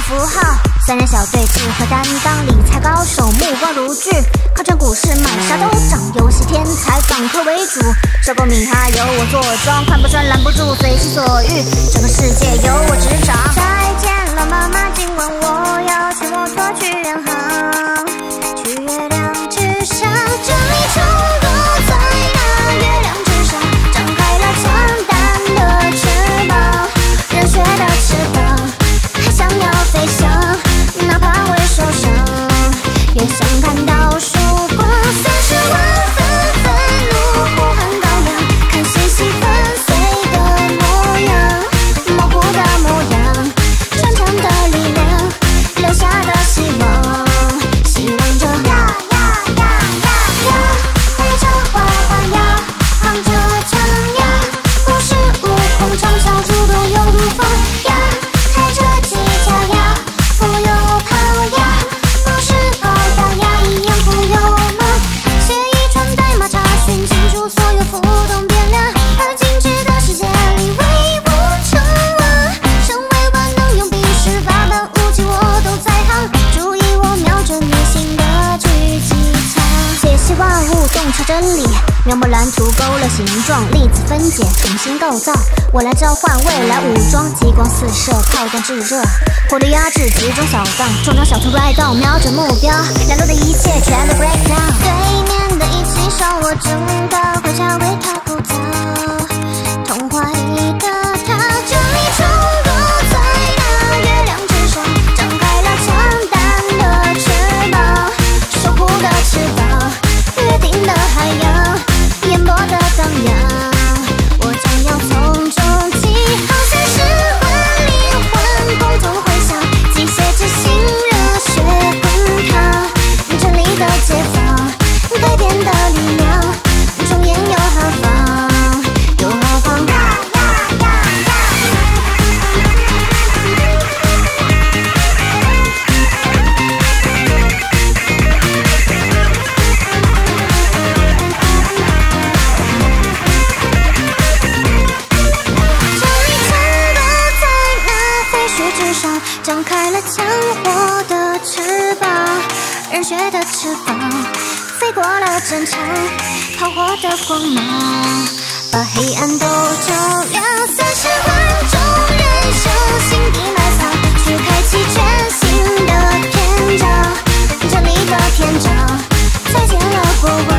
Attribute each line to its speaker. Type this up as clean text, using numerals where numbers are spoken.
Speaker 1: 符号。三人小队智慧担当，理财高手目光如炬，靠着股市买啥都涨，游戏天才反客为主，收购米哈由我坐庄，看不穿拦不住，随心所欲，这个世界由我执掌。再见了妈妈，今晚我要骑摩托去远航，去月亮之上，这里冲落在那月亮之上，张开了强大的翅膀，热血的翅膀，还想要飞翔，哪怕会受伤，也想看到曙光。30万纷纷怒呼喊高扬，看细细粉碎的模样，模糊的模样，传承的力量，留下的希望，希望着呀呀呀呀呀，带着花环呀，扛着枪呀，无时无空长啸，主动又如风呀，开着机甲呀，富有跑呀，不是高大呀，一样富有梦，写一串代码查询清楚所有浮动变量，而精致的世界里唯我成王，成为万能用笔十八般武器我都在行，注意我瞄准你心的狙击枪，解析万物洞察真理，描摹蓝图勾勒形状，粒子分解重新构造，我来召唤未来武装，激光四射炮弹炙热，火力压制集中扫荡，重装小偷来到瞄准目标，两路的一切全都 break down， 对面的一起手我正高回家为他鼓噪，童话里的他，这里冲落在那月亮之上，张开了强大的翅膀，守护的翅膀，约定的海洋，烟波的荡漾，我将要从中记号30万灵魂共同回响，机械之心热血滚烫，真理的解放，改变的力量，重演又何妨，又何妨呀呀呀呀，这里冲落在那废墟之上，张开了强火的翅膀，热血的翅膀，飞过了战场，炮火的光芒，把黑暗都照亮。30万种人生，心底埋藏，去开启全新的篇章，这里的篇章，再见了过往。